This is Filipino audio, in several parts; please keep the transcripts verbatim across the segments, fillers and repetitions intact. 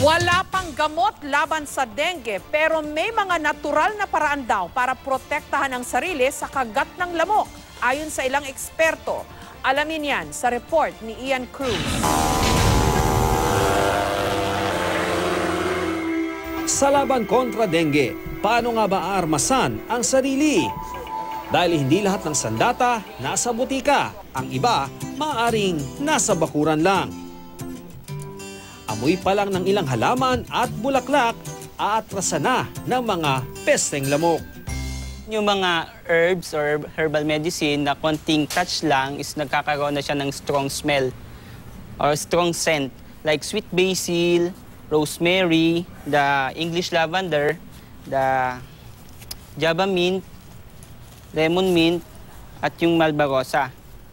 Wala pang gamot laban sa dengue pero may mga natural na paraan daw para protektahan ang sarili sa kagat ng lamok. Ayon sa ilang eksperto, alamin yan sa report ni Ian Cruz. Sa laban kontra dengue, paano nga ba aarmasan ang sarili? Dahil hindi lahat ng sandata nasa butika, ang iba maaaring nasa bakuran lang. Amoy pa lang ng ilang halaman at bulaklak, aatrasan na ng mga pesteng lamok. Yung mga herbs or herbal medicine na konting touch lang is nagkakaroon na siya ng strong smell or strong scent. Like sweet basil, rosemary, the English lavender, the Java mint, lemon mint, at yung malvarosa.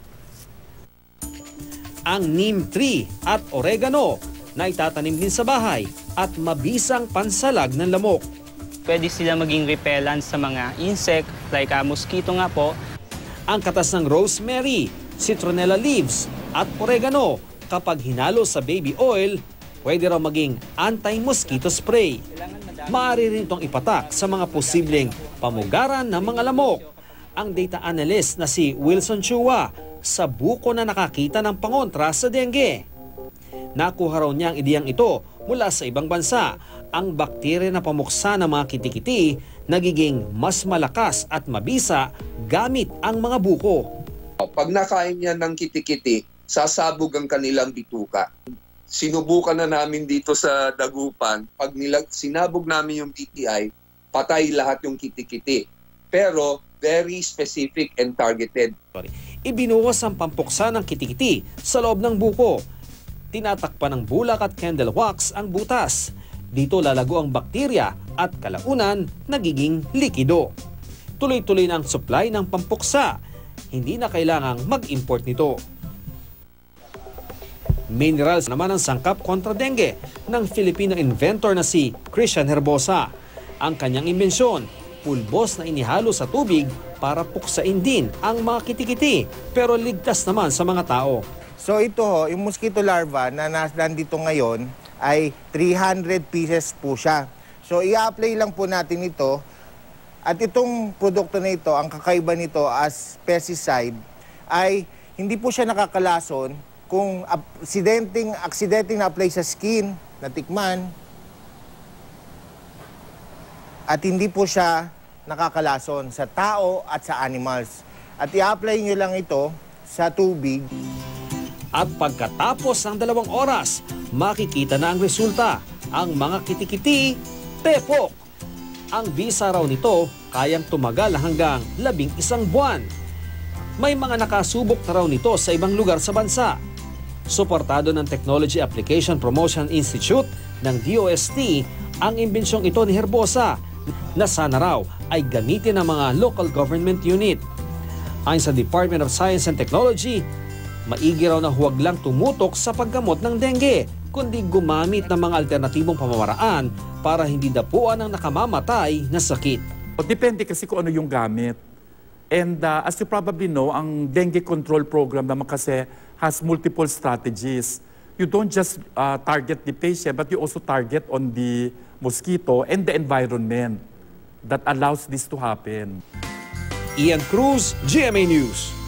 Ang neem tree at oregano na itatanim din sa bahay at mabisang pansalag ng lamok. Pwede sila maging repellent sa mga insect, like uh, mosquito nga po. Ang katas ng rosemary, citronella leaves at oregano kapag hinalo sa baby oil, pwede raw maging anti-mosquito spray. Maaari rin itong ipatak sa mga posibleng pamugaran ng mga lamok. Ang data analyst na si Wilson Chua sa buko na nakakita ng pangontra sa dengue. Nakuha raw niya ang ideyang ito mula sa ibang bansa. Ang bakterya na pamuksa ng mga kitikiti nagiging mas malakas at mabisa gamit ang mga buko. Pag nakain niya ng kitikiti, sasabog ang kanilang bituka. Sinubukan na namin dito sa Dagupan. Pag nilag, sinabog namin yung B T I, patay lahat yung kitikiti. Pero very specific and targeted. Ibinuhos ang pampuksa ng kitikiti sa loob ng buko. Tinatakpan ng bulak at candle wax ang butas. Dito lalago ang bakterya at kalaunan nagiging likido. Tuloy-tuloy na ang supply ng pampuksa. Hindi na kailangang mag-import nito. Minerals naman ang sangkap kontra dengue ng Filipino inventor na si Christian Herbosa. Ang kanyang imbensyon, pulbos na inihalo sa tubig para puksain din ang mga kitikiti pero ligtas naman sa mga tao. So ito ho, yung mosquito larva na nandito ngayon ay three hundred pieces po siya. So i-apply lang po natin ito at itong produkto na ito, ang kakaiba nito as pesticide ay hindi po siya nakakalason kung aksidenteng, aksidenteng na-apply sa skin, natikman, at hindi po siya nakakalason sa tao at sa animals. At i-apply nyo lang ito sa tubig. At pagkatapos ng dalawang oras, makikita na ang resulta. Ang mga kitikiti, pepok. Ang bisa raw nito kayang tumagal hanggang labing isang buwan. May mga nakasubok na raw nito sa ibang lugar sa bansa. Suportado ng Technology Application Promotion Institute ng D O S T ang imbensyong ito ni Herbosa na sana raw ay gamitin ng mga local government unit. Ayon sa Department of Science and Technology, maigi raw na huwag lang tumutok sa paggamot ng dengue, kundi gumamit ng mga alternatibong pamamaraan para hindi dapuan ang nakamamatay na sakit. Depende kasi kung ano yung gamit. And uh, as you probably know, ang dengue control program naman kasi has multiple strategies. You don't just uh, target the patient, but you also target on the mosquito and the environment that allows this to happen. Ian Cruz, G M A News.